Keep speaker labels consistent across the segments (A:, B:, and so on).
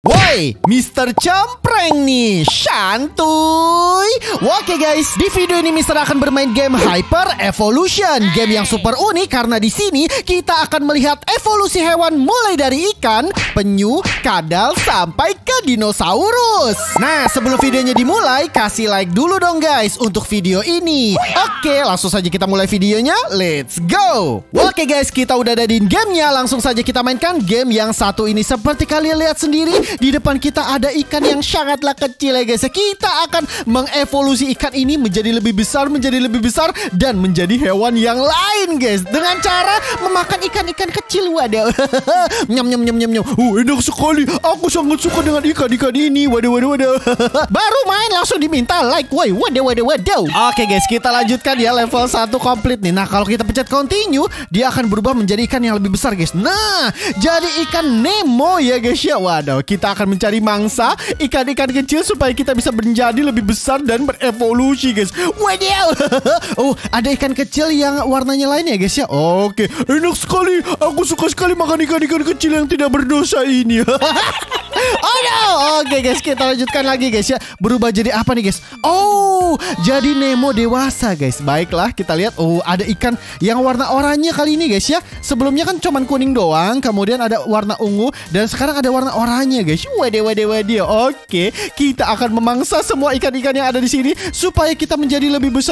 A: Woi, Mister Cempreng nih, santuy. Oke guys, di video ini Mister akan bermain game Hyper Evolution, game yang super unik karena di sini kita akan melihat evolusi hewan mulai dari ikan, penyu, kadal sampai ke dinosaurus. Nah, sebelum videonya dimulai, kasih like dulu dong guys untuk video ini. Oke, langsung saja kita mulai videonya. Let's go. Oke guys, kita udah ada di gamenya. Langsung saja kita mainkan game yang satu ini. Seperti kalian lihat sendiri, di depan kita ada ikan yang sangatlah kecil ya guys. Kita akan mengevolusi ikan ini menjadi lebih besar, dan menjadi hewan yang lain guys, dengan cara memakan ikan-ikan kecil. Waduh. Nyam nyam nyam nyam nyam. Enak sekali. Aku sangat suka dengan ikan-ikan ini. Waduh. Baru main langsung diminta like. Woi, waduh. Oke guys, kita lanjutkan ya, level 1 komplit nih. Nah, kalau kita pencet continue, dia akan berubah menjadi ikan yang lebih besar guys. Nah, jadi ikan Nemo ya guys ya. Waduh, kita akan mencari mangsa ikan-ikan kecil supaya kita bisa menjadi lebih besar dan berevolusi guys. Waduh. Oh, ada ikan kecil yang warnanya lain ya guys ya. Oke, enak sekali. Aku suka sekali makan ikan-ikan kecil yang tidak berdosa ini. Oh no. Oke guys, kita lanjutkan lagi guys ya. Berubah jadi apa nih guys? Oh, jadi Nemo dewasa guys. Baiklah, kita lihat. Oh, ada ikan yang warna oranye kali ini guys ya. Sebelumnya kan cuman kuning doang, kemudian ada warna ungu, dan sekarang ada warna oranye guys. Waduh. Oke, kita akan memangsa semua ikan-ikan yang ada di sini supaya kita menjadi lebih besar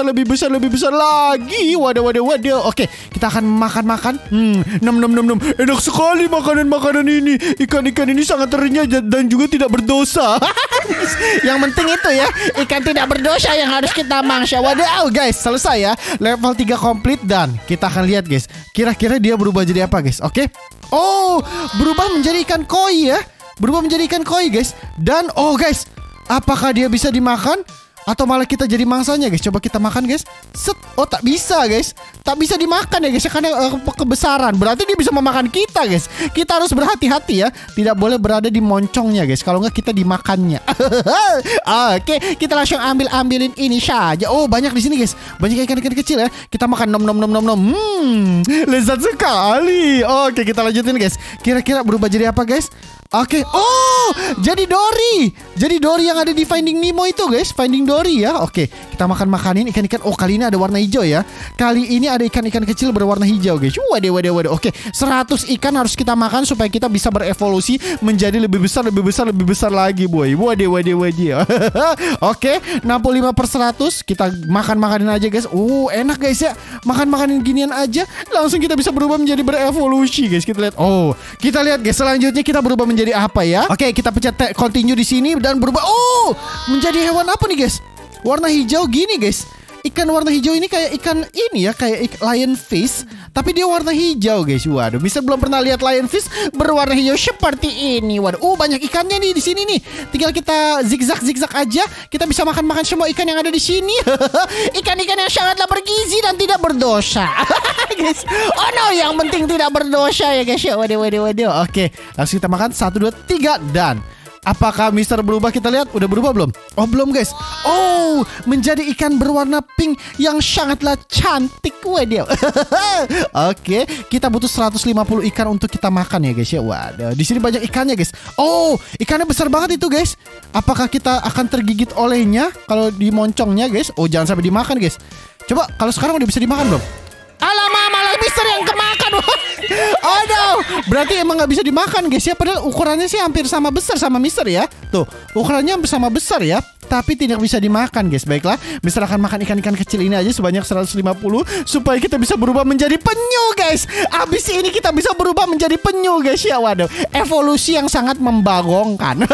A: lagi. Waduh. Oke, kita akan makan. Nom. Enak sekali makanan ini. Ikan-ikan ini sangat renyah dan juga tidak berdosa. Yang penting itu ya, ikan tidak berdosa yang harus kita mangsa. Waduh guys, selesai ya. Level 3 komplit dan kita akan lihat guys, kira-kira dia berubah jadi apa guys. Oke. Oh, berubah menjadi ikan koi ya. Guys. Dan oh guys, apakah dia bisa dimakan atau malah kita jadi mangsanya guys? Coba kita makan guys. Set. Oh, tak bisa guys. Tak bisa dimakan ya guys, karena kebesaran. Berarti dia bisa memakan kita guys. Kita harus berhati-hati ya. Tidak boleh berada di moncongnya guys, kalau nggak kita dimakannya. Oke, kita langsung ambilin ini saja. Oh, banyak di sini guys. Banyak ikan-ikan kecil ya. Kita makan nom. Lezat sekali. Oke, kita lanjutin guys. Kira-kira berubah jadi apa guys? Oke. Oh, jadi Dory yang ada di Finding Nemo itu guys. Finding Dory ya. Oke, kita makanin ikan-ikan. Oh, kali ini ada warna hijau ya. Kali ini ada ikan-ikan kecil berwarna hijau guys. Waduh. Oke, 100 ikan harus kita makan supaya kita bisa berevolusi menjadi lebih besar lagi boy. Waduh. Oke, 65/100. Kita makanin aja guys. Enak guys ya. Makanin ginian aja langsung kita bisa berubah menjadi berevolusi guys. Kita lihat. Oh, kita lihat guys, selanjutnya kita berubah menjadi apa ya? Oke, kita pencet continue di sini dan berubah. Oh, menjadi hewan apa nih guys? Warna hijau gini guys. Ikan warna hijau ini kayak ikan ini ya, kayak lionfish, tapi dia warna hijau guys. Waduh, Mister belum pernah lihat lionfish berwarna hijau seperti ini. Waduh, banyak ikannya nih di sini nih. Tinggal kita zigzag aja, kita bisa makan semua ikan yang ada di sini. Ikan-ikan yang sangatlah bergizi dan tidak berdosa. Guys. Oh no, yang penting tidak berdosa ya guys ya. Waduh. Oke, langsung kita makan 1, 2, 3 dan apakah Mister berubah? Kita lihat, udah berubah belum? Oh, belum guys. Oh, menjadi ikan berwarna pink yang sangatlah cantik. Waduh. Oke, kita butuh 150 ikan untuk kita makan ya guys ya. Waduh, di sini banyak ikannya guys. Oh, ikannya besar banget itu guys. Apakah kita akan tergigit olehnya kalau dimoncongnya guys? Oh, jangan sampai dimakan guys. Coba kalau sekarang udah bisa dimakan belum? Alamak, malah Mister yang kemakan. Oh no, berarti emang nggak bisa dimakan guys ya. Padahal ukurannya sih hampir sama besar sama Mister ya. Tuh, ukurannya hampir sama besar ya, tapi tidak bisa dimakan guys. Baiklah, Mister akan makan ikan-ikan kecil ini aja sebanyak 150 supaya kita bisa berubah menjadi penyu guys. Abis ini kita bisa berubah menjadi penyu guys ya. Waduh, evolusi yang sangat membagongkan.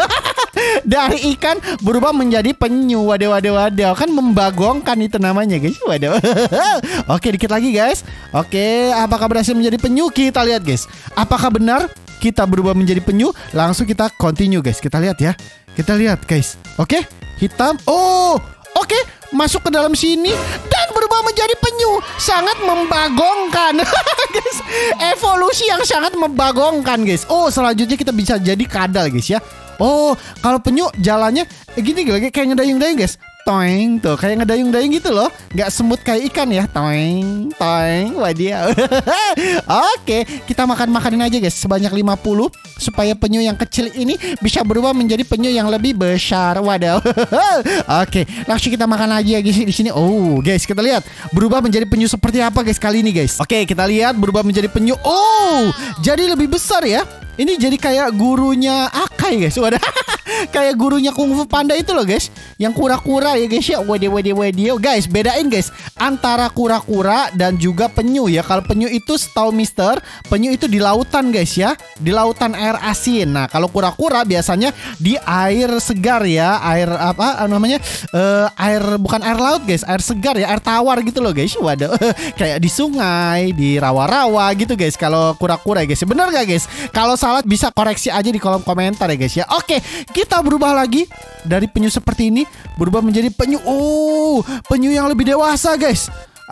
A: Dari ikan berubah menjadi penyu. Waduh. Kan membagongkan itu namanya guys. Waduh. Oke, dikit lagi guys. Oke, apakah berhasil menjadi penyu? Kita lihat guys. Apakah benar kita berubah menjadi penyu? Langsung kita continue guys. Kita lihat ya. Kita lihat guys. Oke, hitam. Oh, oke, masuk ke dalam sini dan berubah menjadi penyu. Sangat membagongkan. Guys, evolusi yang sangat membagongkan guys. Oh, selanjutnya kita bisa jadi kadal guys ya. Oh, kalau penyu jalannya gini kayak ngedayung-dayung guys. Toeng, tuh kayak ngedayung-dayung gitu loh. Nggak semut kayak ikan ya. Toeng, toeng, wadidaw. Oke, kita makan-makanin aja guys sebanyak 50 supaya penyu yang kecil ini bisa berubah menjadi penyu yang lebih besar. Wadaw. Oke, langsung kita makan lagi ya guys di sini. Oh, guys, kita lihat berubah menjadi penyu seperti apa guys kali ini guys. Oke, kita lihat berubah menjadi penyu. Oh, jadi lebih besar ya. Ini jadi kayak gurunya Akai guys. Wadah. Kayak gurunya Kung Fu Panda itu loh guys. Yang kura-kura ya guys ya. Waduh. Guys, bedain guys antara kura-kura dan juga penyu ya. Kalau penyu itu setahu Mister, penyu itu di lautan guys ya. Di lautan air asin. Nah, kalau kura-kura biasanya di air segar ya. Air apa namanya? Air bukan air laut guys. Air segar ya. Air tawar gitu loh guys. Waduh. Kayak di sungai, di rawa-rawa gitu guys. Kalau kura-kura ya guys. Bener gak guys? Kalau salah bisa koreksi aja di kolom komentar ya guys ya. Oke, kita berubah lagi dari penyu seperti ini berubah menjadi penyu. Oh, penyu yang lebih dewasa guys.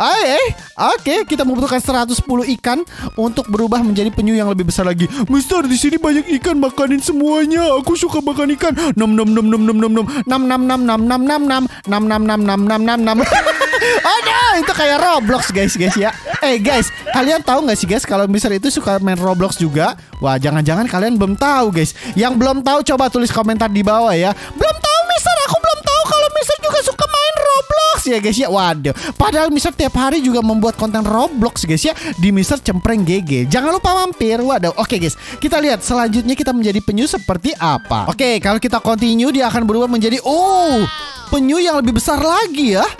A: Oke, kita membutuhkan 110 ikan untuk berubah menjadi penyu yang lebih besar lagi. Mister, di sini banyak ikan, makanin semuanya. Aku suka makan ikan. Nom nom nom nom nom nom nom nam nam nam nam nam nam nam nam nam nam nam nam nam nam. Oh no, itu kayak Roblox guys ya. Guys, kalian tahu nggak sih guys kalau Mister itu suka main Roblox juga? Wah, jangan-jangan kalian belum tahu guys. Yang belum tahu coba tulis komentar di bawah ya. Belum tahu Mister, aku belum tahu kalau Mister juga suka main Roblox ya guys ya. Waduh, padahal Mister tiap hari juga membuat konten Roblox guys ya di Mister Cempreng GG. Jangan lupa mampir. Waduh, oke guys, kita lihat selanjutnya kita menjadi penyu seperti apa. Oke, kalau kita continue dia akan berubah menjadi penyu yang lebih besar lagi ya.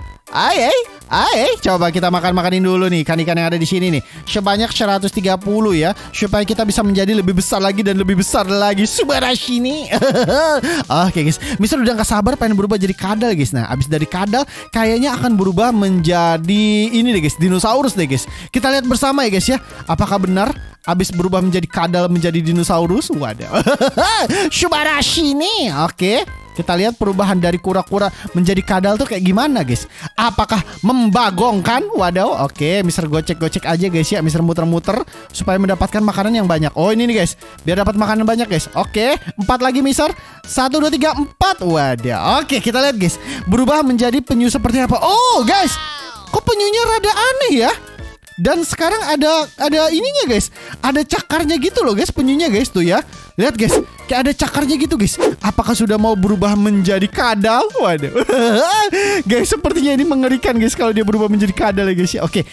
A: Coba kita makan-makanin dulu nih ikan-ikan yang ada di sini nih. Sebanyak 130 ya, supaya kita bisa menjadi lebih besar lagi dan lebih besar lagi. Subarashi nih. Oke guys, Mister udah gak sabar pengen berubah jadi kadal guys. Nah, abis dari kadal kayaknya akan berubah menjadi ini deh guys, dinosaurus deh guys. Kita lihat bersama ya guys ya. Apakah benar abis berubah menjadi kadal menjadi dinosaurus? Waduh. Subarashi nih. Oke. Kita lihat perubahan dari kura-kura menjadi kadal tuh kayak gimana guys. Apakah membagongkan? Waduh, oke, Mister gocek-gocek aja guys ya. Mister muter-muter supaya mendapatkan makanan yang banyak. Oh, ini nih guys, biar dapat makanan banyak guys. Oke, 4 lagi Mister. 1, 2, 3, 4. Waduh, oke, kita lihat guys. Berubah menjadi penyu seperti apa? Oh guys, kok penyunya rada aneh ya. Dan sekarang ada ininya guys. Ada cakarnya gitu loh guys penyunya guys tuh ya. Lihat guys, kayak ada cakarnya gitu guys. Apakah sudah mau berubah menjadi kadal? Waduh. Guys, sepertinya ini mengerikan guys kalau dia berubah menjadi kadal ya guys ya. Oke,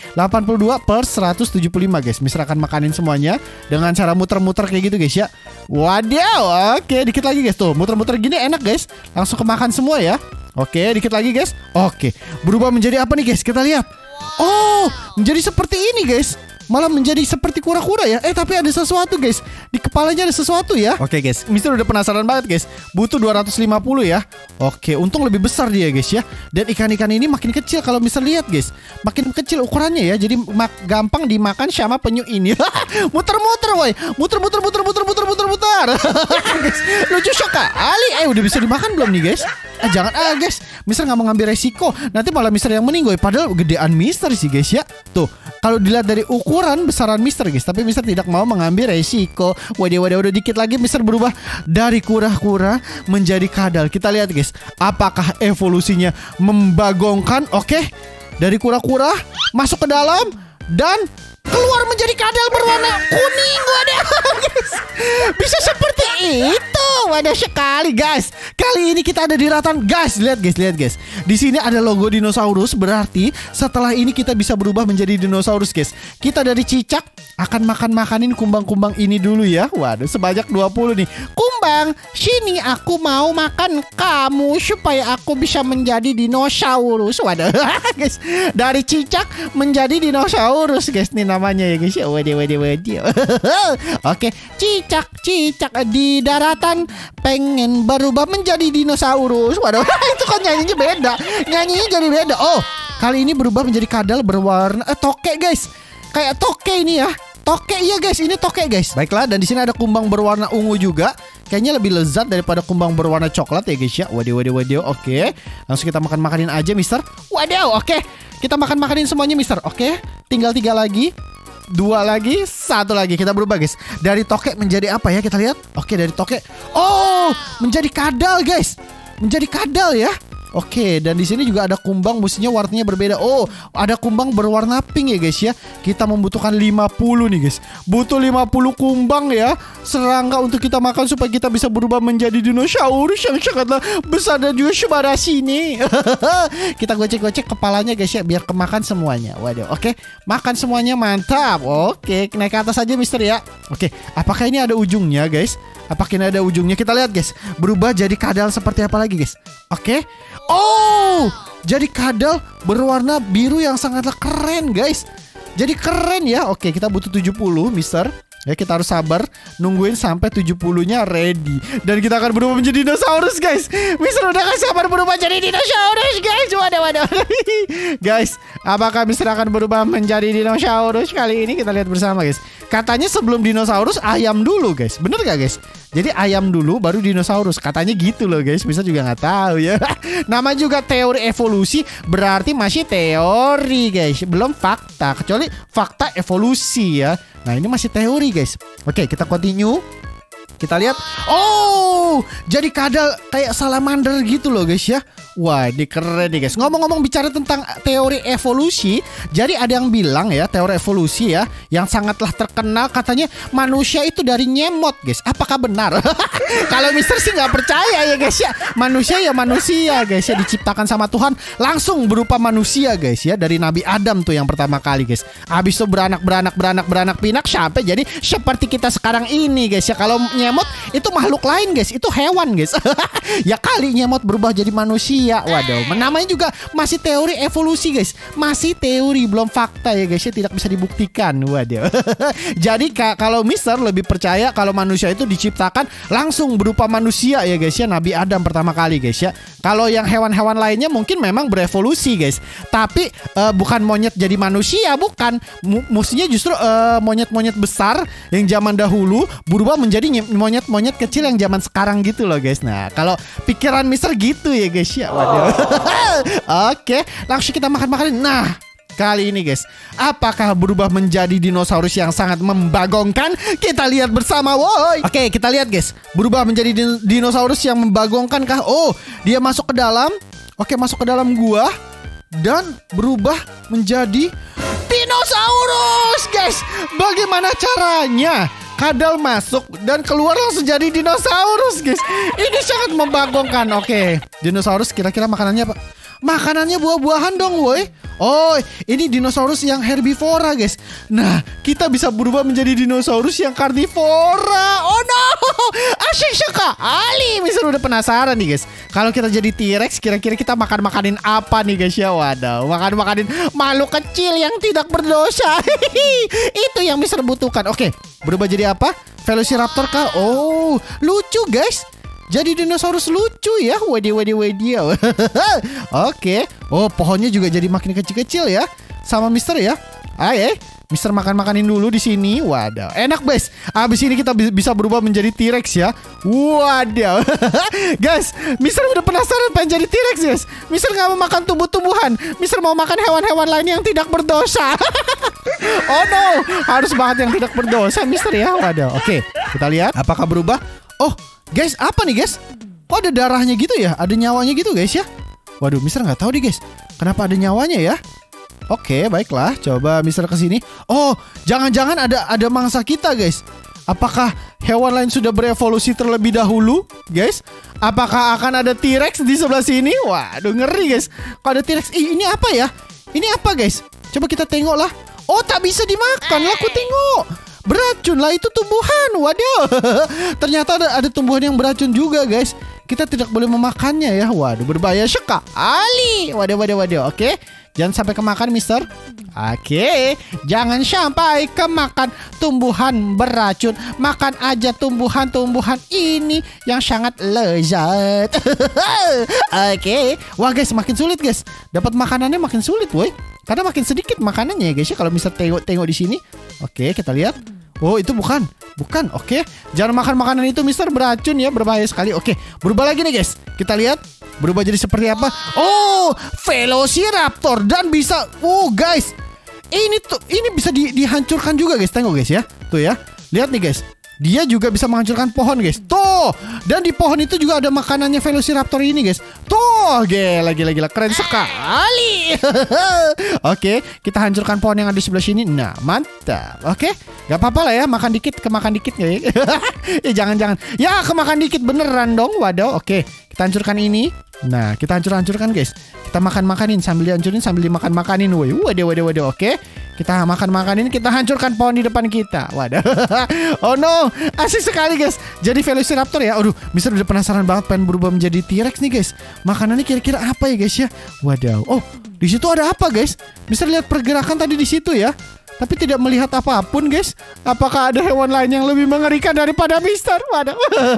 A: 82/175 guys. Mister akan makanin semuanya dengan cara muter-muter kayak gitu guys ya. Waduh, oke, dikit lagi guys tuh. Muter-muter gini enak guys. Langsung kemakan semua ya. Oke, dikit lagi guys. Oke, berubah menjadi apa nih guys? Kita lihat. Oh, menjadi seperti ini guys. Malah menjadi seperti kura-kura ya. Tapi ada sesuatu guys. Di kepalanya ada sesuatu ya. Oke guys, Mister udah penasaran banget guys. Butuh 250 ya. Oke, untung lebih besar dia guys ya. Dan ikan-ikan ini makin kecil kalau Mister lihat guys. Makin kecil ukurannya ya. Jadi gampang dimakan sama penyu ini. Muter-muter woy. Muter-muter. Guys, lucu sekali. Udah bisa dimakan belum nih guys? Jangan guys, Mister gak mau ngambil resiko. Nanti malah Mister yang meninggoy. Padahal gedean Mister sih guys ya. Tuh, kalau dilihat dari ukuran besaran Mister guys, tapi Mister tidak mau mengambil resiko. Waduh, dikit lagi Mister berubah dari kura-kura menjadi kadal. Kita lihat guys, apakah evolusinya membagongkan? Oke, dari kura-kura masuk ke dalam dan keluar menjadi kadal berwarna kuning. Waduh guys, bisa seperti itu. Waduh sekali guys. Kali ini kita ada di ratan guys. Lihat guys. Di sini ada logo dinosaurus. Berarti setelah ini kita bisa berubah menjadi dinosaurus guys. Kita dari cicak akan makanin kumbang-kumbang ini dulu ya. Waduh, sebanyak 20 nih. Kumbang, sini aku mau makan kamu supaya aku bisa menjadi dinosaurus. Waduh guys, dari cicak menjadi dinosaurus guys nih namanya ya guys. Waduh. Oke, cicak di daratan pengen berubah menjadi dinosaurus. Waduh, itu kan nyanyinya beda. Nyanyinya jadi beda. Oh, kali ini berubah menjadi kadal berwarna tokek guys. Kayak tokek ini ya. Tokek ya guys, ini tokek guys. Baiklah, dan di sini ada kumbang berwarna ungu juga. Kayaknya lebih lezat daripada kumbang berwarna coklat ya guys ya. Waduh. Oke, langsung kita makanin aja Mister. Waduh, oke. Kita makanin semuanya Mister. Oke, tinggal 3 lagi. 2 lagi, 1 lagi. Kita berubah guys. Dari tokek menjadi apa ya? Kita lihat. Oke, dari tokek. Oh, menjadi kadal guys. Menjadi kadal ya. Oke, dan di sini juga ada kumbang, musuhnya warnanya berbeda. Oh, ada kumbang berwarna pink ya guys ya. Kita membutuhkan 50 nih guys. Butuh 50 kumbang ya, serangga untuk kita makan supaya kita bisa berubah menjadi dinosaurus yang sangatlah besar dan juga sebara sini. Kita gocek-gocek kepalanya guys ya, biar kemakan semuanya. Waduh, oke. Makan semuanya, mantap. Oke, naik ke atas aja Mister ya. Oke, apakah ini ada ujungnya guys? Apakah ini ada ujungnya? Kita lihat guys. Berubah jadi kadal seperti apa lagi guys? Oke. Oh, jadi kadal berwarna biru yang sangatlah keren guys. Jadi keren ya. Oke, kita butuh 70 Mister. Ya, kita harus sabar nungguin sampai 70-nya ready. Dan kita akan berubah menjadi dinosaurus guys. Mister udah gak sabar berubah jadi dinosaurus guys. Waduh. Guys, apakah Mister akan berubah menjadi dinosaurus kali ini? Kita lihat bersama guys. Katanya sebelum dinosaurus ayam dulu guys. Bener gak guys? Jadi ayam dulu baru dinosaurus. Katanya gitu loh guys. Mister juga gak tahu ya. Nama juga teori evolusi, berarti masih teori guys, belum fakta. Kecuali fakta evolusi ya. Nah, ini masih teori guys. Oke, kita continue. Kita lihat. Oh, jadi kadal kayak salamander gitu loh guys ya. Wah, ini keren nih guys. Ngomong-ngomong bicara tentang teori evolusi, jadi ada yang bilang ya, teori evolusi ya, yang sangatlah terkenal katanya manusia itu dari nyemot guys. Apakah benar? Kalau Mister sih nggak percaya ya guys ya. Manusia ya manusia guys ya, diciptakan sama Tuhan langsung berupa manusia guys ya, dari Nabi Adam tuh yang pertama kali guys. Habis itu beranak pinak sampai jadi seperti kita sekarang ini guys ya. Kalau nyemot itu makhluk lain guys, itu hewan guys. Ya kali nyemot berubah jadi manusia. Waduh, namanya juga masih teori evolusi guys. Masih teori, belum fakta ya guys ya, tidak bisa dibuktikan. Waduh. Jadi kalau Mister lebih percaya kalau manusia itu diciptakan langsung berupa manusia ya guys ya, Nabi Adam pertama kali guys ya. Kalau yang hewan-hewan lainnya mungkin memang berevolusi guys, tapi bukan monyet jadi manusia, bukan. Maksudnya justru monyet-monyet besar yang zaman dahulu berubah menjadi monyet-monyet kecil yang zaman sekarang gitu loh guys. Nah, kalau pikiran Mister gitu ya guys ya. Waduh. Oke, langsung kita makan-makanin. Nah, kali ini guys, apakah berubah menjadi dinosaurus yang sangat membagongkan? Kita lihat bersama, woi. Oke, kita lihat guys. Berubah menjadi dinosaurus yang membagongkan kah? Oh, dia masuk ke dalam. Oke, masuk ke dalam gua dan berubah menjadi dinosaurus, guys. Bagaimana caranya? Kadal masuk dan keluar langsung jadi dinosaurus, guys. Ini sangat membagongkan. Oke, dinosaurus kira-kira makanannya apa? Makanannya buah-buahan dong, woi. Oh, ini dinosaurus yang herbivora, guys. Nah, kita bisa berubah menjadi dinosaurus yang karnivora. Oh no, asyik sekali. Mister udah penasaran nih, guys. Kalau kita jadi T-Rex, kira-kira kita makan-makanin apa nih, guys ya? Waduh, makan-makanin makhluk kecil yang tidak berdosa. Itu yang Mister butuhkan. Oke, berubah jadi apa? Velociraptor kah? Oh, lucu, guys. Jadi dinosaurus lucu ya. Waduh. Oke. Oh, pohonnya juga jadi makin kecil-kecil ya. Sama Mister ya. Ayo, Mister makan-makanin dulu di sini. Waduh, enak guys. Abis ini kita bisa berubah menjadi T-Rex ya. Waduh. Guys, Mister udah penasaran pengen jadi T-Rex guys. Mister gak mau makan tumbuh-tumbuhan. Mister mau makan hewan-hewan lain yang tidak berdosa. Oh no, harus banget yang tidak berdosa Mister ya. Waduh. Oke, kita lihat apakah berubah. Oh, guys, apa nih guys? Kok ada darahnya gitu ya? Ada nyawanya gitu guys ya? Waduh, Mister nggak tahu nih guys. Kenapa ada nyawanya ya? Oke, baiklah. Coba Mister kesini. Oh, jangan-jangan ada mangsa kita guys. Apakah hewan lain sudah berevolusi terlebih dahulu, guys? Apakah akan ada T-Rex di sebelah sini? Waduh, ngeri guys. Kalau ada T-Rex, ini apa ya? Ini apa guys? Coba kita tengok lah. Oh, tak bisa dimakan lah. Aku tengok. Beracun lah, itu tumbuhan. Waduh. Ternyata ada tumbuhan yang beracun juga guys. Kita tidak boleh memakannya ya. Waduh, berbahaya sekali. Waduh. Oke, jangan sampai kemakan Mister. Oke, jangan sampai kemakan tumbuhan beracun. Makan aja tumbuhan-tumbuhan ini yang sangat lezat. Oke. Wah guys, makin sulit guys. Dapat makanannya makin sulit woi. Karena makin sedikit makanannya ya guys ya. Kalau Mister tengok di sini. Oke, kita lihat. Oh, itu bukan. Oke, jangan makan makanan itu Mister, beracun ya, berbahaya sekali. Oke, berubah lagi nih guys. Kita lihat berubah jadi seperti apa. Oh, Velociraptor dan bisa. Oh guys, ini bisa dihancurkan juga guys. Tengok guys ya. Tuh ya. Lihat nih guys. dia juga bisa menghancurkan pohon guys. Tuh. Dan di pohon itu juga ada makanannya Velociraptor ini guys. Tuh, gila keren sekali. Oke, kita hancurkan pohon yang ada di sebelah sini. Nah, mantap. Oke, gak apa-apa lah ya, makan dikit ya. Jangan. Ya, kemakan dikit beneran dong. Waduh, oke. Kita hancurkan ini. Nah, kita hancurkan guys. Kita makan-makanin sambil dihancurin sambil dimakan-makanin. Waduh. Oke. Kita makan-makanin, kita hancurkan pohon di depan kita. Waduh. Oh no, asik sekali guys. Jadi Velociraptor ya. Aduh, Mister udah penasaran banget pengen berubah menjadi T-Rex nih guys. Makanannya kira-kira apa ya guys ya? Waduh. Oh, di situ ada apa guys? Mister lihat pergerakan tadi di situ ya. Tapi tidak melihat apapun guys. Apakah ada hewan lain yang lebih mengerikan daripada Mister? Waduh.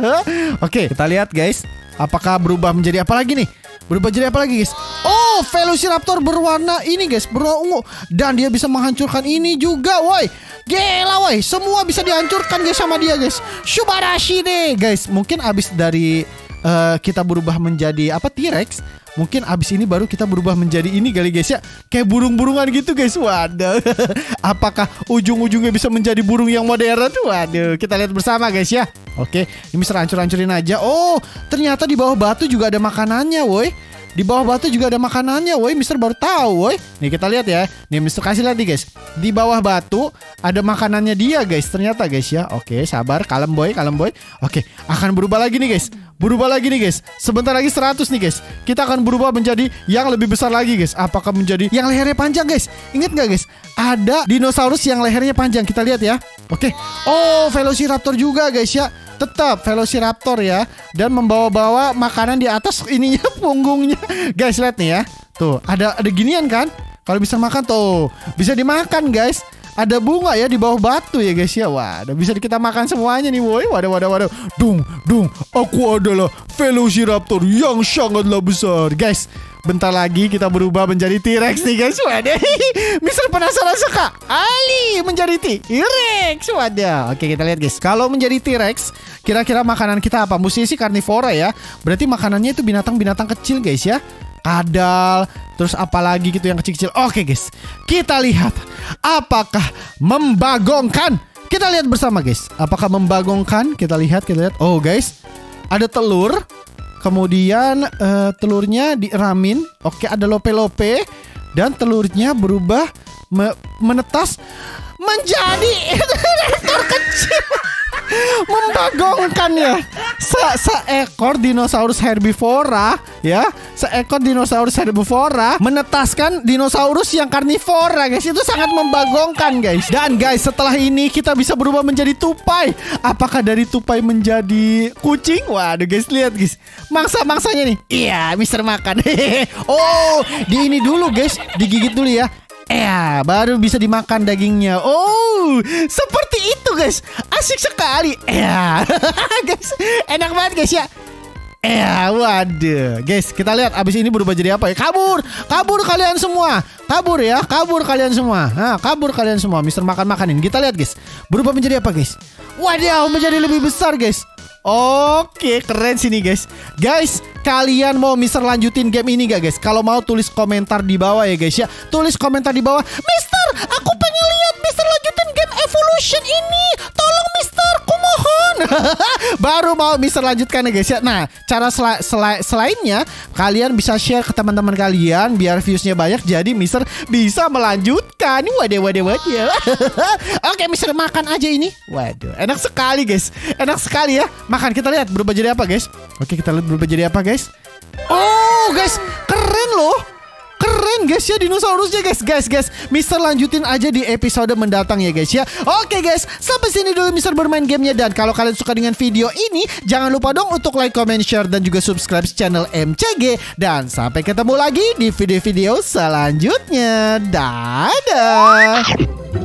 A: Oke, kita lihat guys. Apakah berubah menjadi apa lagi nih? Berubah jadi apa lagi guys? Oh, Velociraptor berwarna ini guys, berwarna ungu. Dan dia bisa menghancurkan ini juga, woi. Gila woi, semua bisa dihancurkan guys sama dia guys. Subarashi deh guys. Mungkin abis dari kita berubah menjadi apa, T-Rex, mungkin abis ini baru kita berubah menjadi ini kali guys ya. Kayak burung-burungan gitu guys. Waduh. Apakah ujung-ujungnya bisa menjadi burung yang modern? Waduh, kita lihat bersama guys ya. Oke, ini Mister hancur-hancurin aja. Oh, ternyata di bawah batu juga ada makanannya woi. Di bawah batu juga ada makanannya woi. Mister baru tahu woi. Nih kita lihat ya. Nih Mister kasih lihat nih guys. Di bawah batu ada makanannya dia guys. Ternyata guys ya. Oke, sabar, kalem boy. Oke, akan berubah lagi nih guys. Sebentar lagi 100 nih guys. Kita akan berubah menjadi yang lebih besar lagi guys. Apakah menjadi yang lehernya panjang guys? Ingat gak guys? Ada dinosaurus yang lehernya panjang. Kita lihat ya. Oke. Oh, Velociraptor juga guys ya. Tetap Velociraptor ya. Dan membawa-bawa makanan di atas ininya, punggungnya. Guys, lihat nih ya. Tuh, ada ginian kan? Kalau bisa makan tuh, bisa dimakan guys. Ada bunga ya di bawah batu ya guys ya. Waduh, bisa kita makan semuanya nih woi. Waduh. Dung. Aku adalah Velociraptor yang sangatlah besar. Guys, bentar lagi kita berubah menjadi T-Rex nih guys. Waduh. Mister penasaran sekali menjadi T-Rex. Waduh. Oke, kita lihat guys. Kalau menjadi T-Rex, kira-kira makanan kita apa? Mesti sih karnivora ya. Berarti makanannya itu binatang-binatang kecil guys ya. Kadal, terus apalagi gitu yang kecil-kecil. Oke guys, kita lihat apakah membagongkan. Kita lihat bersama guys. Apakah membagongkan? Kita lihat. Oh guys, ada telur. Kemudian telurnya diramin. Oke, ada lope-lope. Dan telurnya berubah menetas menjadi telur kecil. Membagongkan ya. Seekor dinosaurus herbivora ya. Seekor dinosaurus herbivora menetaskan dinosaurus yang karnivora guys. Itu sangat membagongkan guys. Dan guys, setelah ini kita bisa berubah menjadi tupai. Apakah dari tupai menjadi kucing? Waduh guys, lihat guys. Mangsa-mangsanya nih. Iya, Mister makan. Oh, di ini dulu guys. Digigit dulu ya. Baru bisa dimakan dagingnya. Oh, seperti itu guys. Asik sekali. Guys, enak banget guys ya. Waduh. Guys, kita lihat abis ini berubah jadi apa ya. Kabur kalian semua. Kabur kalian semua. Nah, kabur kalian semua. Mister makan-makanin. Kita lihat guys. Berubah menjadi apa guys? Waduh, menjadi lebih besar guys. Oke, keren sini guys. Guys, kalian mau Mister lanjutin game ini gak guys? Kalau mau tulis komentar di bawah ya guys ya. Tulis komentar di bawah. Mister, aku pengen lihat Mister lanjutin game Evolution ini. Tolong Mister, kumohon. Baru mau Mister lanjutkan ya guys ya. Nah, cara selainnya kalian bisa share ke teman-teman kalian biar viewsnya banyak. Jadi Mister bisa melanjutkan. Waduh. Oke, Mister makan aja ini. Waduh, enak sekali guys. Enak sekali ya. Makan, kita lihat berubah jadi apa guys. Oke, kita lihat berubah jadi apa guys. Oh guys, keren loh. Keren guys ya dinosaurusnya guys. Guys, Mister lanjutin aja di episode mendatang ya guys ya. Oke guys, sampai sini dulu Mister bermain gamenya. Dan kalau kalian suka dengan video ini, jangan lupa dong untuk like, comment, share, dan juga subscribe channel MCG. Dan sampai ketemu lagi di video-video selanjutnya. Dadah.